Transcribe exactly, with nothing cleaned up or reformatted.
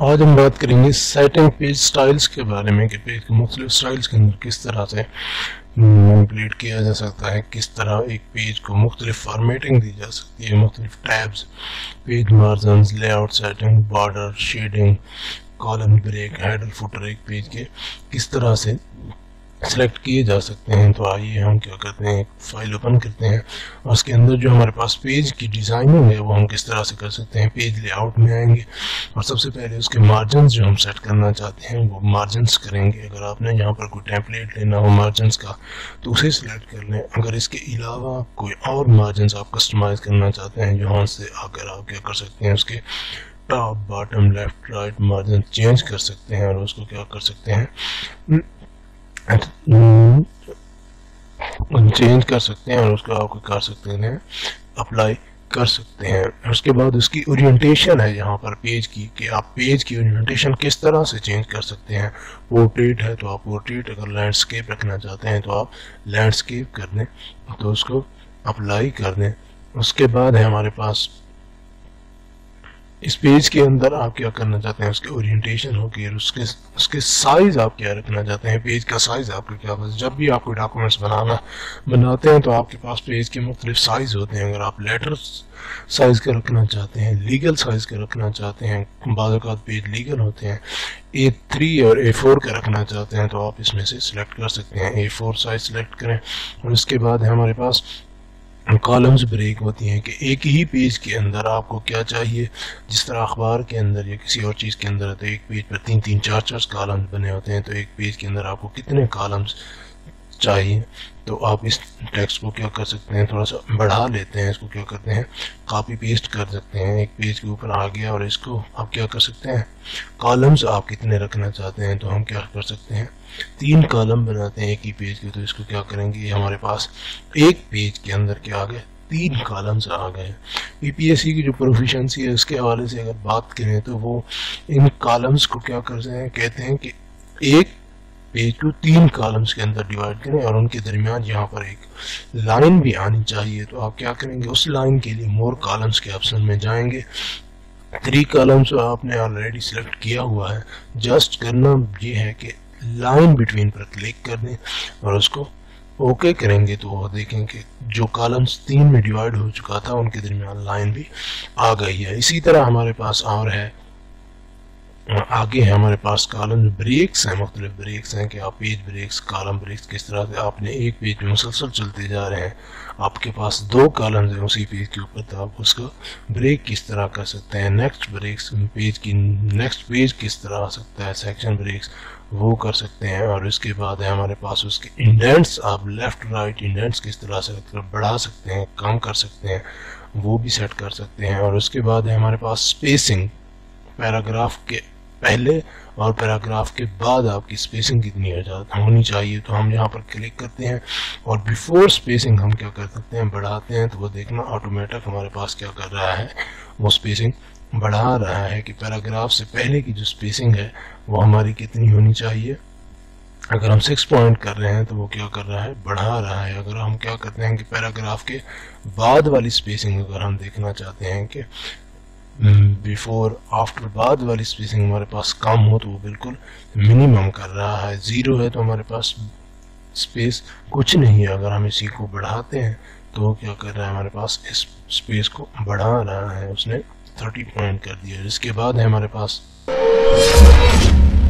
आज हम बात करेंगे सेटिंग पेज स्टाइल्स के बारे में कि पेज के मुख्तलिफ स्टाइल्स के अंदर किस तरह से मैनिपुलेट किया जा सकता है, किस तरह एक पेज को मुख्तलिफ फॉर्मेटिंग दी जा सकती है, मुख्तलिफ tabs, page margins, layout setting, border, shading, column break, header footer एक पेज के किस तरह से सेलेक्ट किए जा सकते हैं। तो आइए हम क्या करते हैं, एक फाइल ओपन करते हैं और उसके अंदर जो हमारे पास पेज की डिज़ाइनिंग है वो हम किस तरह से कर सकते हैं। पेज लेआउट में आएंगे और सबसे पहले उसके मार्जिन्स जो हम सेट करना चाहते हैं वो मार्जिन्स करेंगे। अगर आपने यहाँ पर कोई टेम्पलेट लेना हो मार्जिन्स का तो उसे सिलेक्ट कर लें। अगर इसके अलावा कोई और मार्जिन्स आप कस्टमाइज करना चाहते हैं यहाँ से आकर आप क्या कर सकते हैं, उसके top, bottom, left, right margin change कर सकते हैं और उसको क्या कर सकते हैं, चेंज कर सकते हैं और उसको आप कर सकते हैं अप्लाई कर सकते हैं। उसके बाद उसकी ओरिएंटेशन है यहाँ पर पेज की कि आप पेज की ओरिएंटेशन किस तरह से चेंज कर सकते हैं। पोर्ट्रेट है तो आप पोर्ट्रेट, अगर लैंडस्केप रखना चाहते हैं तो आप लैंडस्केप कर दें, तो उसको अप्लाई कर दें। उसके बाद है हमारे पास इस पेज के अंदर आप क्या करना चाहते हैं, उसके ओरिएंटेशन होगी और उसके उसके साइज आप क्या रखना चाहते हैं, पेज का साइज आपका क्या। बस जब भी आप कोई डॉक्यूमेंट्स बनाना बनाते हैं तो आपके पास पेज के मुख्तलिफ साइज होते हैं। अगर आप लेटर साइज का रखना चाहते हैं, लीगल साइज का रखना चाहते हैं, बाज़ औक़ात पेज लीगल होते हैं, ए थ्री और ए फोर का रखना चाहते हैं तो आप इसमें से सिलेक्ट कर सकते हैं। ए फोर साइज सिलेक्ट करें और उसके बाद है हमारे पास कॉलम्स ब्रेक होती हैं कि एक ही पेज के अंदर आपको क्या चाहिए। जिस तरह अखबार के अंदर या किसी और चीज़ के अंदर है तो एक पेज पर तीन तीन चार चार कॉलम्स बने होते हैं, तो एक पेज के अंदर आपको कितने कॉलम्स चाहिए। तो आप इस टेक्स्ट को क्या कर सकते हैं, थोड़ा सा बढ़ा लेते हैं, इसको क्या करते हैं कॉपी पेस्ट कर सकते हैं। एक पेज के ऊपर आ गया और इसको आप क्या कर सकते हैं, कॉलम्स आप कितने रखना चाहते हैं तो हम क्या कर सकते हैं, तीन कॉलम बनाते हैं एक ही पेज के। तो इसको क्या करेंगे, हमारे पास एक पेज के अंदर क्या आ गए, तीन कॉलम्स आ गए। यूपीएससी की जो प्रोफिशिएंसी है उसके हवाले से अगर बात करें तो वो इन कॉलम्स को क्या करते हैं, कहते हैं कि एक पेज को तीन कॉलम्स के अंदर डिवाइड करें और उनके दरमियान यहाँ पर एक लाइन भी आनी चाहिए। तो आप क्या करेंगे, उस लाइन के लिए मोर कॉलम्स के ऑप्शन में जाएंगे। थ्री कॉलम्स आपने ऑलरेडी सिलेक्ट किया हुआ है, जस्ट करना ये है कि लाइन बिटवीन पर क्लिक कर दें और उसको ओके करेंगे तो वो देखें कि जो कॉलम्स तीन में डिवाइड हो चुका था उनके दरमियान लाइन भी आ गई है। इसी तरह हमारे पास और है, आगे है हमारे पास कॉलम ब्रेक्स हैं, मुख्तलिफ ब्रेक्स हैं कि आप पेज ब्रेक्स, कॉलम ब्रेक्स किस तरह से आपने एक पेज में मुसलसल चलते जा रहे हैं, आपके पास दो कॉलम्स हैं उसी पेज के ऊपर, तो आप उसको ब्रेक किस तरह कर सकते हैं। नेक्स्ट ब्रेक्स, पेज की नेक्स्ट पेज किस तरह आ सकता है, सेक्शन ब्रेक्स वो कर सकते हैं। और उसके बाद है हमारे पास उसके इंडेंट्स, आप लेफ्ट राइट इंडेंट्स किस तरह से बढ़ा सकते हैं, कम कर सकते हैं, वो भी सेट कर सकते हैं। और उसके बाद है हमारे पास स्पेसिंग, पैराग्राफ के पहले और पैराग्राफ के बाद आपकी स्पेसिंग कितनी होनी चाहिए। तो हम यहाँ पर क्लिक करते हैं और बिफोर स्पेसिंग हम क्या कर सकते हैं, बढ़ाते हैं। तो वो देखना ऑटोमेटिक हमारे पास क्या कर रहा है, वो स्पेसिंग बढ़ा रहा है कि पैराग्राफ से पहले की जो स्पेसिंग है वो हमारी कितनी होनी चाहिए। अगर हम सिक्स पॉइंट कर रहे हैं तो वो क्या कर रहा है, बढ़ा रहा है। अगर हम क्या करते हैं कि पैराग्राफ के बाद वाली स्पेसिंग अगर हम देखना चाहते हैं कि बिफोर आफ्टर बाद वाली स्पेसिंग हमारे पास कम हो तो वो बिल्कुल मिनिमम कर रहा है। ज़ीरो है तो हमारे पास स्पेस कुछ नहीं है। अगर हम इसी को बढ़ाते हैं तो क्या कर रहा है, हमारे पास इस स्पेस को बढ़ा रहा है, उसने थर्टी पॉइंट कर दिया। इसके बाद है हमारे पास